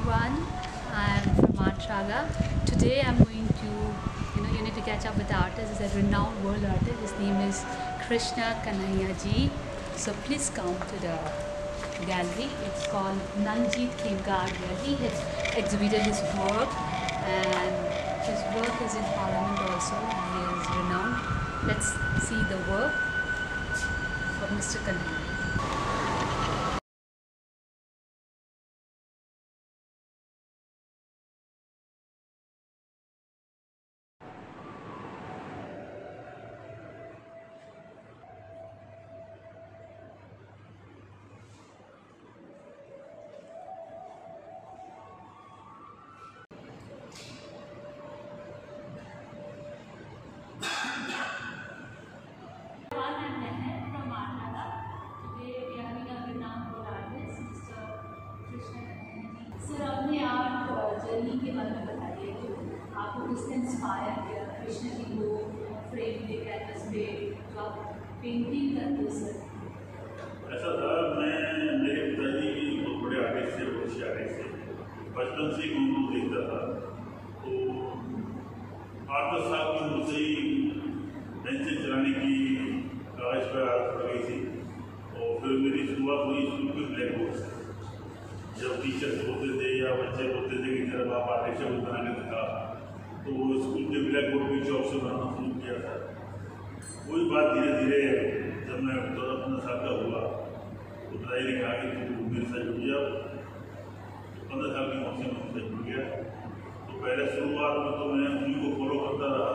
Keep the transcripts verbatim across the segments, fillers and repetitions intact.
everyone. I'm from Mahatma. Today I'm going to, you know, you need to catch up with the artist. He's a renowned world artist. His name is Krishn Kanhai ji. So please come to the gallery. It's called Nanjeet Khemka Art Gallery. He has exhibited his work, and his work is in Parliament also. He is renowned. Let's see the work of Mister Kanhai. Sir अपने आप journey के बारे में बताइए जो आपको किसने inspire किया कृष्ण की वो फ्रेम पे कैनवस पे जो आप पेंटिंग करते हो सर। ऐसा था, मैं मेरे पिताजी बहुत बड़े आर्टिस्ट थे, बहुत अच्छे आर्टिस्ट थे। बचपन से ही उनको देखता था, तो आठ दस साल की मुझसे ही पेंसिल चलाने की कागज पर आदत पड़ गई थी। और फिर मेरी शुरुआत हुई स्कूल के ब्लैक बोर्ड से। जब टीचर्स बोलते थे या बच्चे बोलते थे कि जब आप आर्टिस्ट बना के दिखा, तो वो स्कूल के ब्लैक बोर्ड की चौक से बनाना शुरू किया था। वही बात धीरे धीरे जब मैं चौदह पंद्रह साल का हुआ तो पिताजी ने कहा कि तू मेरे साथ जुड़ जा। पंद्रह साल की उम्र से मैं उनसे जुड़ गया। तो पहले शुरुआत में तो मैं उन्हीं को फॉलो करता रहा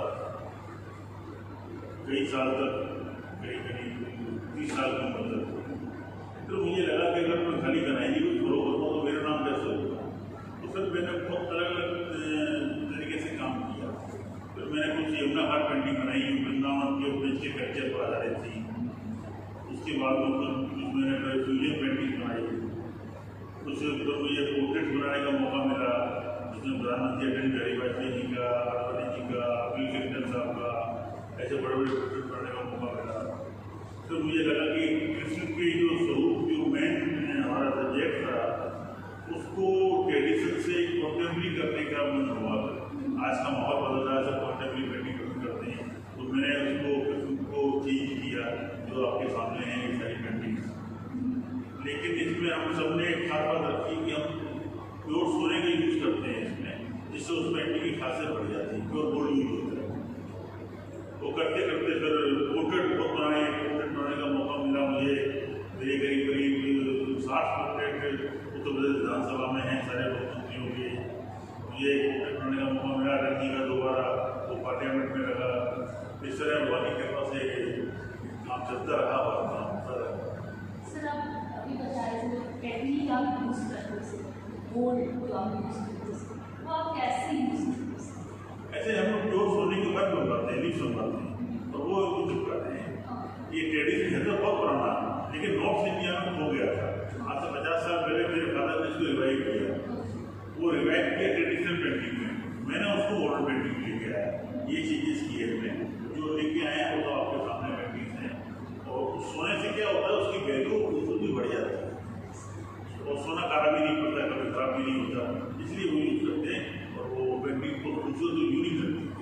कई साल तक, करीब करीब तीस साल की उम्र तक। फिर मुझे लगा कि अगर मैं खाली कन्हैया जी को फॉलो करूँगा तो मेरा नाम कैसे होगा। तो फिर मैंने बहुत अलग अलग तरीके से काम किया। फिर मैंने कुछ यमुना घाट पेंटिंग बनाई, वृंदावन के उपदेश के कल्चर पर आधारित थी। उसके बाद में फिर मैंने फ्यूजन पेंटिंग बनाई। कुछ फिर मुझे पोर्ट्रेट बनाने का मौका मिला, जिसमें प्रधानमंत्री अटल बिहारी वाजपेयी जी का, राष्ट्रपति जी का, बिल क्लिंटन साहब का, ऐसे बड़े बड़े पोर्ट्रेट बनाने का मौका मिला। तो मुझे लगा कि कृष्ण के जो स्वरूप जो मेन हमारा सब्जेक्ट था, उसको ट्रेडिशन से कॉन्टेम्परी करने का मन हुआ। आज का माहौल बदल रहा है, सब कॉन्टेम्परी पेंटिंग करते हैं, तो मैंने उसको कृष्ण को चेंज किया जो आपके सामने है ये सारी पेंटिंग। लेकिन इसमें हम सब ने एक खास बात रखी कि हम प्योर सोने का यूज करते हैं इसमें, जिससे उस पेंटिंग की खासियत बढ़ जाती है। प्योर गोल्ड यूज होता है। वो करते करते फिर पोर्ट्रेट बहुत बनाए पोर्ट्रेट बनाने का मौका मिला मुझे। मेरे करीब करीब साठ पोर्ट्रेट उत्तर प्रदेश विधानसभा में हैं, सारे मुख्यमंत्रियों के। मुझे पोर्ट्रेट बनाने का मौका मिला, रंगी का दोबारा वो पार्लियामेंट में लगा। इस तरह भगवान की कृपा से काम चलता रहा और काम होता रहा। सर आप अभी बताए जो टेक्निक आप यूज़ करते हो, गोल्ड जो आप यूज़ करते हो, वो आप कैसे यूज़ करते हो? ऐसे हम लोग प्योर सोने के बाद बनवाते हैं, लीफ बनवाते हैं, और वो चिपकाते हैं। ये ट्रेडिशन है तो बहुत पुराना, लेकिन नॉर्थ इंडिया में हो गया था। आज से पचास साल पहले मेरे फादर ने इसको रिवाइव किया। वो रिवाइव किया ट्रेडिशनल पेंटिंग में, मैंने उसको मॉडर्न पेंटिंग में लेके आया। ये चीज़ें की है मैंने, जो लेके आए हैं वो तो आपके सामने पेंटिंग्स हैं। और सोने से क्या होता है, उसकी वैल्यू बिल्कुल भी बढ़ जाती है। और सोना काला भी नहीं पड़ता, कभी खराब भी नहीं होता, इसलिए वो यूज़ करते हैं। और वो पेंटिंग को खूबसूरत तो यूनिक करती है।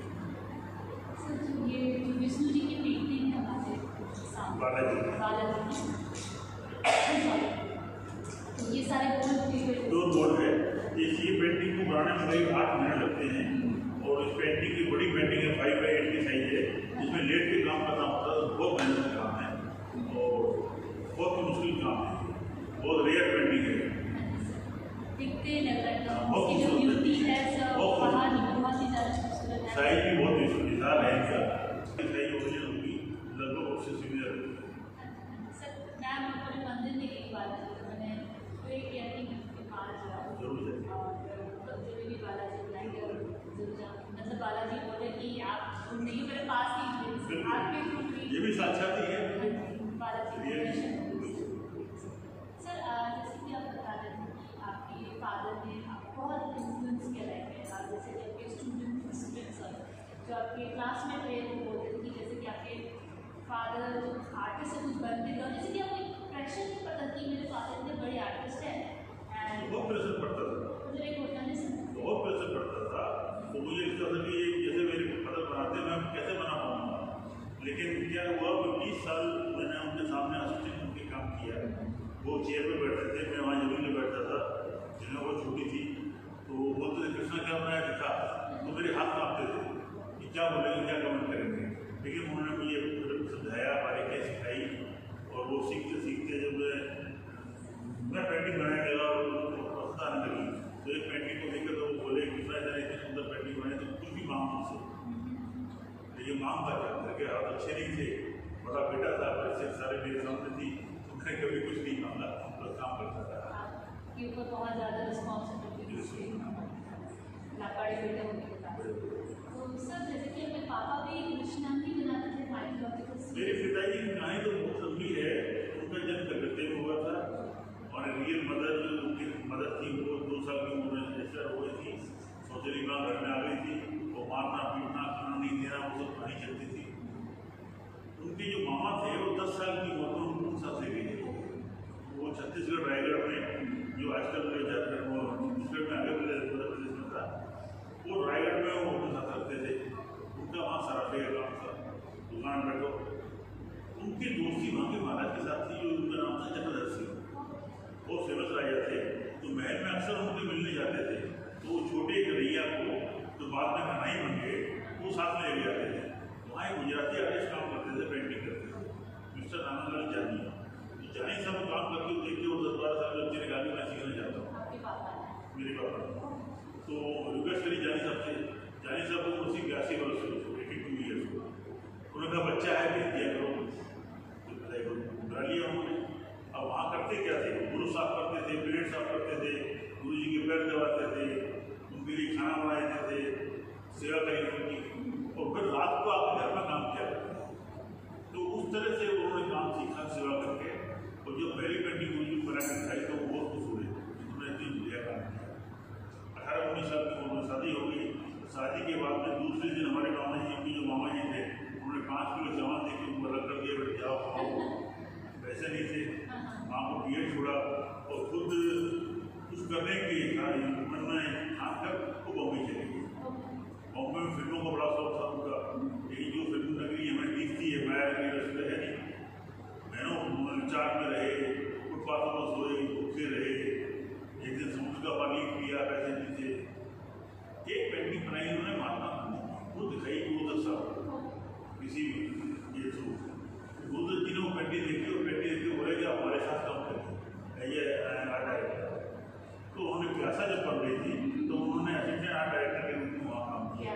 ये जो विष्णु जी की पेंटिंग है हमारे बालाजी बालाजी तो ये सारे दो बोर्ड है। इस ये पेंटिंग को बनाने में करीब आठ महीने लगते हैं। और इस पेंटिंग की बड़ी पेंटिंग है, फाइव बाई एट की साइज है, जिसमें लेट के काम करना होता है। बहुत मेहनत का काम है और बहुत मुश्किल काम है, बहुत रेयर पेंटिंग है। दिखते लग रहा है बहुत ब्यूटी है, बहुत ही ज़्यादा खूबसूरत है। साइज भी बहुत विशाल है इसका। साइज ओरिजिनल होगी लगभग उससे सिमिलर होगी। सर मैं अपने मंदिर में एक बार मैंने तो एक किया कि बाहर जाओ जरूर जाइए, और जो भी बालाजी बुलाएंगे जरूर जाओ। मतलब बालाजी बोले कि आप नहीं मेरे पास ही आपके थ्रू ये भी साक्षात ही है बालाजी। सर जैसे कि आप बता रहे थे कि आपके फादर ने बहुत इन्फ्लुएंस किया लाइफ में, जैसे कि आपके स्टूडेंट स्टूडेंट्स जो आपके क्लास में थे वो बोलते थे कि जैसे कि आपके फादर जो आर्टिस्ट से कुछ बनते थे, जैसे कि आपको एक प्रेशर नहीं पड़ता कि मेरे फादर इतने बड़े आर्टिस्ट हैं, एंड बहुत प्रेशर पड़ता था। मतलब एक वो चेयर पे बैठते थे, मैं वहाँ जमीन में बैठता था, जगह बहुत छोटी थी। तो वो बोलते थे कृष्णा क्या बनाया दिखा, तो मेरे हाथ कांपते थे कि क्या बोलेंगे, क्या कमेंट करेंगे। लेकिन उन्होंने मुझे समझाया, बारीकियाँ सिखाई, और वो सीखते सीखते जब मैं पेंटिंग बनाने लगा और पसंद आने लगी, तो एक पेंटिंग को देखकर तो वो बोले कृष्णा इतनी इतनी सुंदर पेंटिंग बनाई, तो कुछ भी मांग मुझसे। लेकिन मांग था क्या, घर के हाथ अच्छे नहीं थे, बड़ा बेटा था, पैसे सारे मेरे सामने थी, तो मैंने कभी कुछ नहीं मांगा, बस काम करता था। आपके ऊपर बहुत ज़्यादा रिस्पॉन्सिबिलिटी लापड़ी बेटे होने के बाद। तो सर जैसे कि अपने पापा भी कृष्णा ही बनाते थे माइथोलॉजिकल। मेरे पिताजी की कहानी तो बहुत लंबी है। उनका जन्म कलकत्ते में हुआ था, और रियल मदर जो उनकी मदर थी वो दो साल की उम्र में रजिस्टर हो गई थी, सौतेली माँ घर में आ गई थी, वो मारना पीटना खाना नहीं देना वो सब कहानी चलती थी। उनके जो मामा थे वो दस साल की उम्र में उनको साथ ले गए थे। वो छत्तीसगढ़ रायगढ़ में जो आजकल छत्तीसगढ़ में आगे मध्य प्रदेश में था, वो रायगढ़ में वो उनके साथ रखते थे। उनका वहाँ सराफे का काम था, दुकान में। तो उनकी दोस्ती वहाँ के महाराज के साथ थी, जो उनका नाम था चक्रधर सिंह। वो फेमस राजा थे, तो महल में अक्सर उनके मिलने जाते थे। तो वो छोटे कन्हैया को जो बाद में कन्हई बन गए, वो साथ में ले जाते थे। वहाँ एक गुजराती आर्टिस्ट काम करते थे, पेंटिंग करते थे, मिस्टर आनंदलाल जानी। तो जानी साहब काम करके देख के वो दस बारह साल बच्चे निकाली, मैं सीखना चाहता हूँ, मेरे पापा। तो रिक्वेस्ट करी जानी साहब से, जानी साहब को उसी बयासी वर्ष से एटी टू ईयर्स को उनका बच्चा है, भेज दिया करो। तो बुला लिया उन्होंने। अब वहाँ करते क्या थे, गुरु साफ करते थे, प्लेट साफ करते थे, गुरु जी के पैर दबाते थे, उनके लिए खाना बनाते थे, सेवा करी उनकी, और फिर रात को आपके घर में काम किया करते थे। तो उस तरह से उन्होंने काम सीखा सेवा करके। और जो पहली पेंटिंग गुरु जी बना के दिखाई, तो वो बहुत खुश हुए, उन्होंने इतनी बढ़िया काम किया। अठारह उन्नीस साल की उम्र में शादी हो गई। शादी के बाद में दूसरे दिन हमारे मामा जी की जो मामा जी थे, उन्होंने पाँच किलो चावल दे के उनको रख कर दिया, बैठ जाओ खाओ। वैसे नहीं थे, माँ को बीएड छोड़ा और खुद कुछ करने के मन में ठान कर वो बॉम्बे चले गए। बॉम्बे में फिल्मों का बड़ा शौक था उनका, लेकिन जो फिल्म नगरी हमें दिखती है महर की रस्ते है नहीं। मैंने चार में रहे, फुटपाथों में सोए, भूखे रहे, एक दिन समुद्र का पानी पिया, पैसे नहीं थे। एक पेंटिंग बनाई उन्होंने महात्मा गांधी, वो दिखाई वो दस साल किसी ये तो गुरुदत्त जी ने वो पेंटिंग देखी, और पेंटिंग देखी बोले कि आप हमारे साथ काम करेंगे, ये आर्ट डायरेक्टर। तो उन्होंने प्यासा जब पढ़ रही थी, तो उन्होंने असिस्टेंट आर्ट डायरेक्टर के रूप में वहाँ काम किया।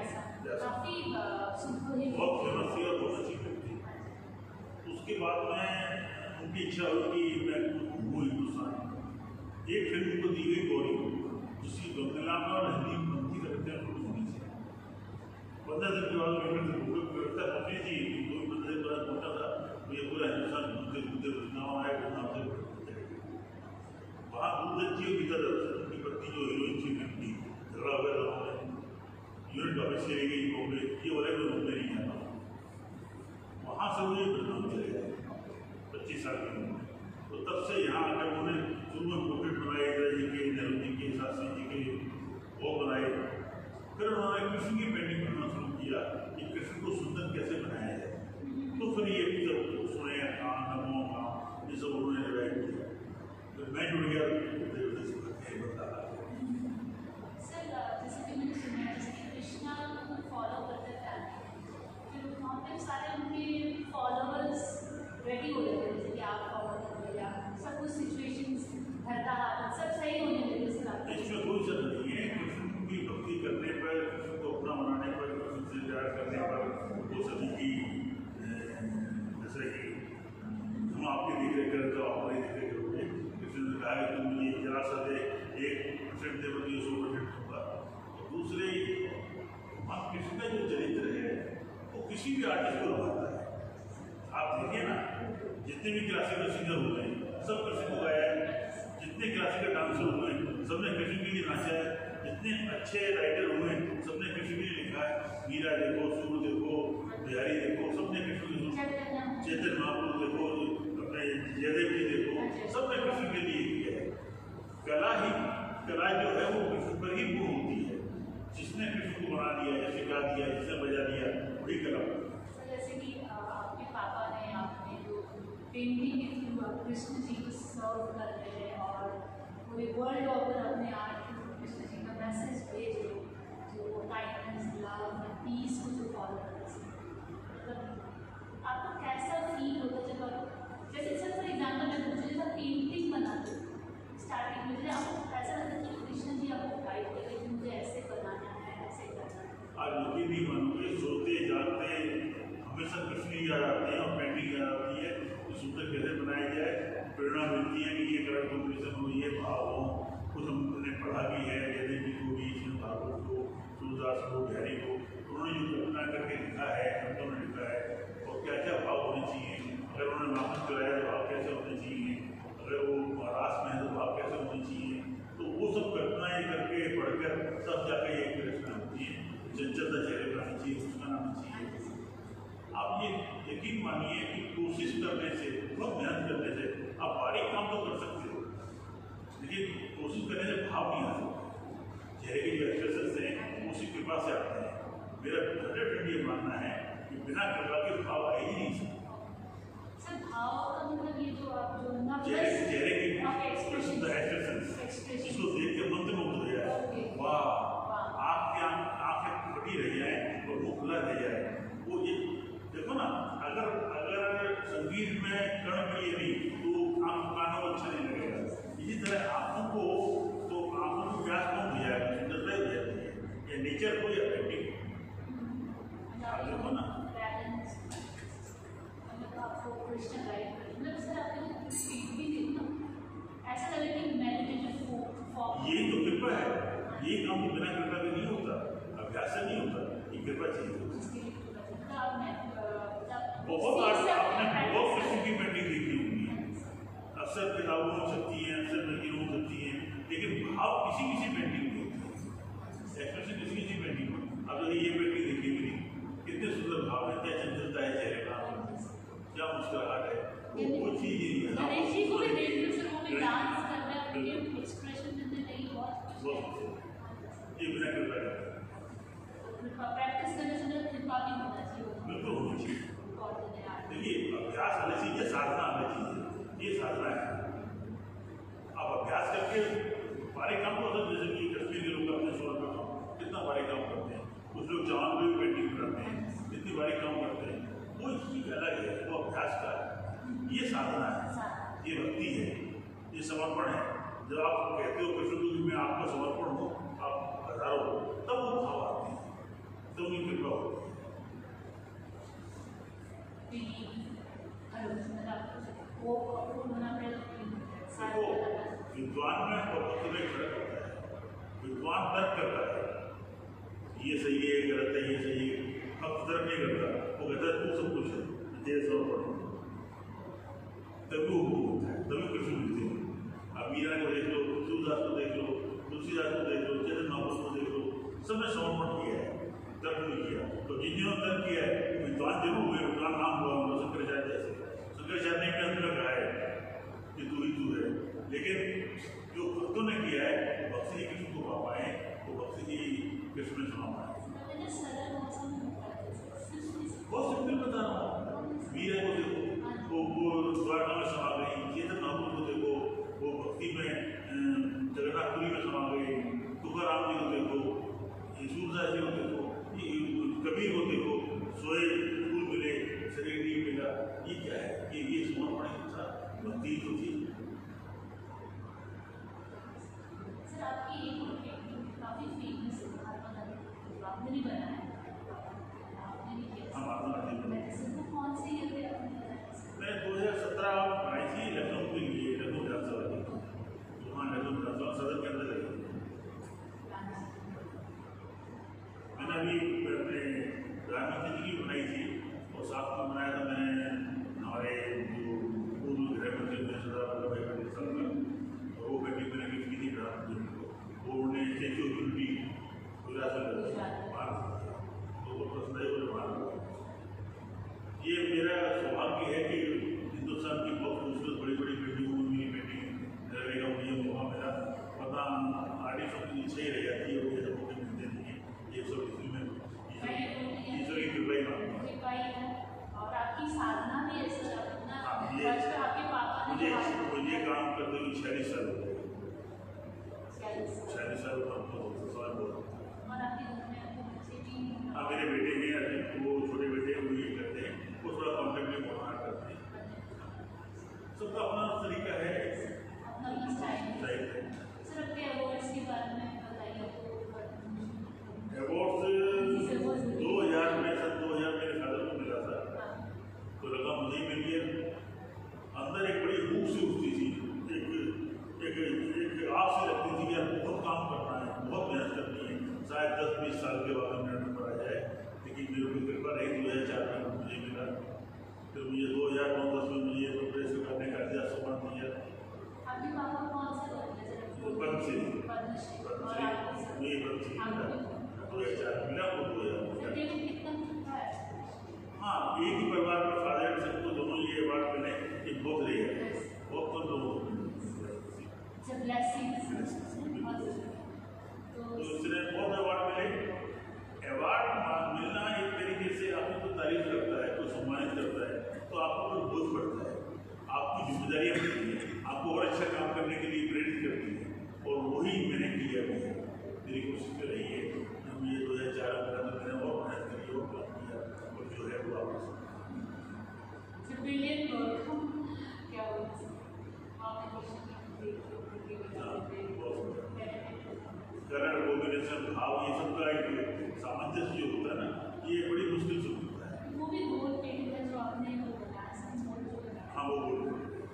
बहुत फेमस थी और बहुत अच्छी फिल्म थी। उसके बाद में उनकी इच्छा हुई कि मैं घूमूँ हिंदुस्तान। एक फिल्म उनको दी गई गौरी, जिसकी बंगला में और हिंदी बनती करते हैं उर्दू से। पंद्रह दिन के बाद व्यवस्था पहुँची थी, दो पंद्रह दिन बाद पहुँचा था, तो ये पूरा हिंदुस्तान घूमते घूमते वृंदावन आए, वृंदावन से वहाँ गुरुदत्त की तरफ उनकी पत्नी जो हीरोइन थी फिल्म की झगड़ा हुआ था, उन्होंने यूनिट ऑफिस चली गई बॉम्बे, ये बोले मैं बॉम्बे नहीं आता। वहाँ से मुझे वृंदावन चले गए पच्चीस साल की उम्र। तो तब से यहाँ आकर उन्होंने शुरू में पोर्ट्रेट बनाए, इंदिरा जी के, नेहरू जी के, शास्त्री जी के, वो बनाए। फिर उन्होंने कृष्ण की पेंटिंग करना शुरू किया कि कृष्ण को सुंदर कैसे बनाया जाए। तो फिर ये सब सुने खां नमो खां ये सब उन्होंने डिवाइड किया। तो मैं जुड़ गया सर। जैसे कि मैंने सुना है जैसे कृष्णा को फॉलो करते थे, फिर वहाँ पे सारे उनके फॉलोअर्स रेडी हो जाते थे, जैसे कि आप फॉलो कर या सब कुछ सिचुएशंस धरता हाथ सब सही होने लगे। इसमें कोई शक नहीं है, कृष्ण की भक्ति करने पर, कृष्ण को अपना बनाने पर, कृष्ण से प्यार करने पर वो सभी की, जैसे कि हम आपके देख रेख करें तो आप हमारी देख रेख करोगे। कृष्ण ने कहा कि तुम मुझे जरा सा दे, एक परसेंट दे बल्कि सौ परसेंट दूंगा। तो दूसरे हम कृष्ण का जो चरित्र है वो किसी भी आर्टिस्ट को लगाता है। आप देखिए ना, जितने भी क्लासिकल सिंगर हुए हैं सब कृष्ण को गाया है, जितने क्लासिकल डांसर हुए सबने कृष्ण के लिए नाचा है, जितने अच्छे राइटर हुए सबने कृष्ण के लिए लिखा है। मीरा देखो, सूर देखो, बिहारी देखो, सबने कृष्ण के लिए, चैतन्य महाप्रभु देखो, अपने जयदेव जी देखो, सबने कृष्ण के लिए किया है। कला ही कला जो है वो कृष्ण पर ही पूर्ण होती है। जिसने कृष्ण को बना दिया, जैसे गा दिया, जिसने बजा दिया, वही कला। जैसे कि आपके पापा ने आपने जो पेंटिंग के थ्रू कृष्ण जी को सर्व कर रहे हैं और पूरे वर्ल्ड ओवर अपने आर्ट कृष्ण जी का मैसेज भेज रहे हो, जो काइंडनेस, लव, पीस को जो फॉलो करते हैं। मतलब आपको कैसा फील होता है जब आप, जैसे सर फॉर एग्जाम्पल मैं पूछूँ, जैसे आप पेंटिंग बनाते हो स्टार्टिंग में, जैसे आपको ऐसा लगता है कि कृष्ण जी आपको गाइड करें कि मुझे ऐसे बनाना है, ऐसे करना है? आज यकीन नहीं मानोगे, सोते जागते हमेशा कृष्ण ही याद आते हैं और पेंटिंग याद आती है कि सूत्र कैसे बनाया जाए। प्रेरणा मिलती है कि ये कलर कॉम्बिनेशन हो, ये भाव हो। कुछ हमने पढ़ा भी है, जैसे जी को भी, शिव भागवत को, सूरदास को, बिहारी को, उन्होंने जो कल्पना करके लिखा है, शब्दों में लिखा है और क्या क्या भाव होने चाहिए। अगर उन्होंने नामक चलाया तो भाव कैसे होने चाहिए, अगर वो रास में है तो भाव कैसे होने चाहिए। तो वो सब कल्पनाएँ करके पढ़कर तब जाकर ये रचना होती है। चंचलता चेहरे पर आनी चाहिए, मुस्कान आनी चाहिए। आप ये यकीन मानिए कि कोशिश करने से, बहुत मेहनत करने से आप बारीक काम तो कर सकते हो, लेकिन कोशिश करने से भाव नहीं आ सकते। चेहरे के जो एक्सप्रेशंस हैं उसी कृपा से आते हैं। मेरा हंड्रेड ये मानना है कि बिना कृपा के भाव आ ही नहीं सकते। सर भाव का मतलब ये जो आप जो चेहरे चेहरे की एक्सप्रेशंस, इसको देख के मंत्रमुग्ध हो जाए, वाह, आपके आंखें फटी रह जाए और मुंह खुला रह जाए। वो ये देखो ना, अगर अगर संगीत में कर्ण भी ये नहीं तो आंख कानों को अच्छा नहीं लगेगा। इसी तरह आंखों को, तो आंखों को व्यास कम हो जाएगा, सुंदरता हो जाती है, या नेचर को या पेंटिंग देखो ना। आपको कृष्ण गाइड करें, मतलब सर आपने स्पीड भी देखना ऐसा लगे कि मेडिटेटिव फॉर्म, यही तो कृपा है। ये काम तो बिना कृपा के नहीं होता, अभ्यास से नहीं होता, ये कृपा चाहिए। बहुत आपने बहुत किस्म की पेंटिंग देखी होगी, अक्सर किताबों में छपती है, अक्सर पेंटिंगों में छपती है, लेकिन भाव किसी किसी पेंटिंग में होते हैं, एक्सप्रेशन किसी किसी पेंटिंग में। अब ये पेंटिंग देखी मेरी, कितने सुंदर भाव है, क्या चंचलता है चेहरे का, क्या मुस्कुराहट है, वो चीज ही है। गणेश जी को भी देख लो सर, वो भी डांस कर रहे हैं, उनके एक्सप्रेशन देने लगी, बहुत बहुत ये बिना कृपा का प्रैक्टिस करने से कृपा भी होना चाहिए, बिल्कुल होनी चाहिए। देखिए, अभ्यास अलग चीज है, साधना अलग चीज है, ये साधना है। आप अभ्यास करके बारे काम को, जैसे कि कश्मीर के लोग अपने सोलर पर कितना बारे काम करते हैं, कुछ लोग जवान में भी पेंटिंग करते हैं, इतनी बारी काम करते हैं, वो चीज अलग है, वो अभ्यास का है। ये साधना है, ये भक्ति है, ये समर्पण है। जब आप कहते हो कृष्ण को मैं आपका समर्पण हूँ, आप हजारों, तब वो भाव आते हैं, तब उनकी कृपा होती है। विद्वान में और भक्त में फर्क होता है। विद्वान तर्क करता है, ये सही है, गलत है, ये सही है। भक्त तर्क नहीं करता, वो कहता है तू सब कुछ है, तेरे समर्पण तभी वो होता है, तभी कृष्ण मिलते हैं। अब मीरा को देख लो, सूरदास को देख लो, तुलसीदास को देख लो, चैतन्य महाप्रभु को देख लो, सबने समर्पण किया है, तर्क नहीं किया। तो जिन जिन्होंने तर्क किया है विद्वान जरूर हुए, विद्वान नाम हुआ उनको, शंकराचार्य जैसे। शंकराचार्य ने भी अंदर कहा है कि तू ही तू है, लेकिन जो भक्तों ने किया है वो भक्ति ही कृष्ण को पा पाए, वो भक्ति ही कृष्ण में समा पाए। बहुत सिंपल बता रहा हूँ, मीरा को देखो, वो वो द्वारका में समा गई, चेतन महाप्रभु को देखो, वो भक्ति में जगन्नाथपुरी में समा गई, तुकाराम जी को देखो, सूरदास जी को देखो, कबीर को देखो, सोए फूल मिले शरीर नहीं मिला। ये क्या है? ये ये समर्पण था, भक्ति तो थी। सर आपकी एक काफी फेमस है, महात्मा गांधी, आपने नहीं बनाया, आपने नहीं किया। हाँ, महात्मा गांधी बनाया। कौन सी ईयर पे आपने बनाया? मैं दो हजार सत्रह बनाई थी, लखनऊ के लिए, लखनऊ विधानसभा की, वहाँ लखनऊ विधानसभा सदन के अंदर रही। मैंने अभी अपने प्रधानमंत्री जी की बनाई थी और साथ में बनाया था मैंने हमारे जो पूर्व गृह मंत्री सरदार वल्लभ भाई पटेल साहब का, और वो पेंटिंग मैंने गिफ्ट की थी प्रधानमंत्री को। वो उन्होंने स्टैच्यू ऑफ यूनिटी मुझे मुझे काम करते हुए छियालीस साल हो गए। छियालीस साल सवाल बोल। हाँ मेरे बेटे हैं अभी, वो छोटे बेटे वो ये करते हैं, वो थोड़ा कॉन्टेक्ट में मोहर करते हैं। सबका अपना तरीका है, स्टाइल है। अवार्ड्स दो हजार में सन दो हजार मेरे फादर को मिला था, तो लगा मुझे ही मिल गया। अंदर एक बड़ी भूख सी उठती थी, एक एक एक आग से लगती थी कि यार बहुत काम करना है, बहुत मेहनत करनी है, शायद दस बीस साल के बाद मेरा नंबर आ जाए। लेकिन मेरे को कृपा रही, दो हज़ार चार में मुझे मिला। फिर मुझे दो हज़ार नौ दस में मुझे प्रोग्रेस करने का दिया सम्मान दिया। पद्मश्री पद्मश्री दो हज़ार चार मिला वो दो हज़ार। हाँ एक ही परिवार में फादर एंड सन को दोनों ये अवार्ड मिले, ये बहुत रही है, बहुत कम लोगों को। तो इसलिए बहुत अवार्ड मिले। अवार्ड मिलना एक तरीके से आपको कोई तारीफ करता है, कोई सम्मानित करता है, तो आपको कोई बोझ पड़ता है, आपकी जिम्मेदारियाँ बढ़ती हैं, आपको और अच्छा काम करने के लिए प्रेरित करती है। और वही मैंने किया भी है, मेरी कोशिश कर रही है। मुझे दो हज़ार चार में मैंने और मेहनत करी और काम किया, और जो है वो वापस कलर कॉम्बिनेशन भाव ये सब का एक सामंजस्य जो होता है ना, ये बड़ी मुश्किल से होता है। वो भी गोल पेंटिंग जो आपने वो बनाया, हाँ वो गोल।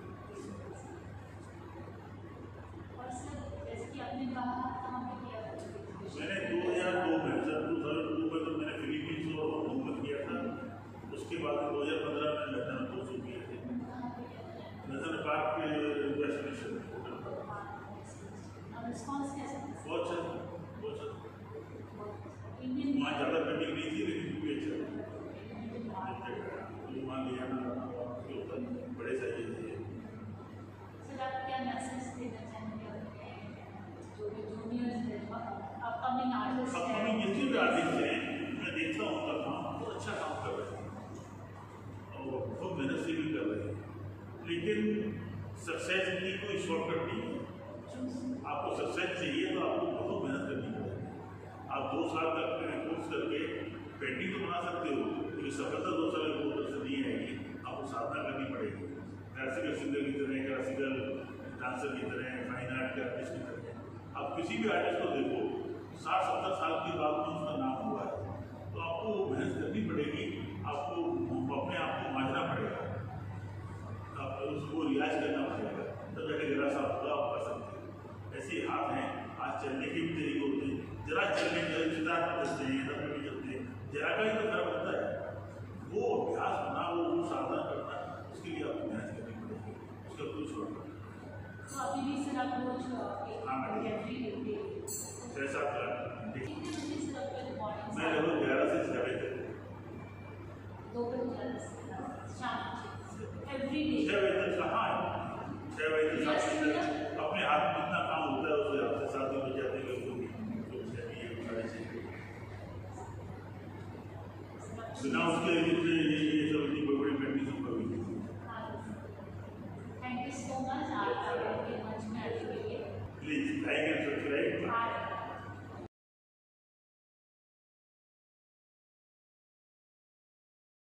और सर जैसे कि आपने कहा कहाँ पे किया? मैंने दो हज़ार दो में सर दो हज़ार दो में तो मैंने फिलीपींस और हांगकांग में किया था। उसके बाद दो हज़ार पंद्रह में लखनऊ दो सौ किए थे, नेशनल पार्क के डेस्टिनेशन में। रिस्पॉन्स कैसा? बहुत अच्छा, बहुत अच्छा। वहाँ ज़्यादा पेंटिंग नहीं थी, लेकिन भी अच्छा वहाँ लिया ना बड़े साइज थे। सर आप क्या मैसेज देना चाहेंगे जो भी जूनियर्स हैं, अपकमिंग आर्टिस्ट हैं? अपकमिंग जितने भी आर्टिस्ट हैं, मैं देखता हूँ उनका काम बहुत अच्छा काम कर रहे हैं और बहुत मेहनत से भी कर रहे हैं, लेकिन सक्सेस की कोई शॉर्टकट नहीं है। आपको सक्सेस चाहिए तो आपको बहुत मेहनत करनी पड़ेगी। आप दो साल तक कोर्स करके पेंटिंग तो बना सकते हो, लेकिन सफलता दो साल के कोर्स से नहीं आएगी, आपको साधना करनी पड़ेगी। क्लासिकल सिंगर की तरह, क्लासिकल डांसर की तरह, फाइन आर्ट के आर्टिस्ट की तरह। आप किसी भी आर्टिस्ट को देखो, साठ सत्तर साल के बाद में उसका नाम हुआ है, तो आपको मेहनत करनी पड़ेगी, आपको अपने आप को मांझना पड़ेगा, आपको उसको रियाज करना पड़ेगा, तब जाके जरा सा आपका आप कर सकते हैं। ऐसे हाथ हैं, आज चलने के भी तरीके होते हैं, जरा चलने जरा चलते हैं, भी चलते हैं, जरा का ही तो फर्क होता है। वो अभ्यास होना, वो साधना करना, उसके लिए आपको मेहनत करनी पड़ेगी, उसका कोई छोड़ना। तो अभी भी सर आप रोज हाँ मैडम छः सात घंटे मैं लगभग ग्यारह से छः बजे तक, दो बजे शाम एवरी डे छः बजे तक। हाँ छः बजे तक अपने हाथ में जितना काम होता है उसके हाथ से सात बजे जाते हैं लोग बिना उसके ये सब इतनी बड़ी बड़ी पेंटिंग सब कभी। Thank you so much.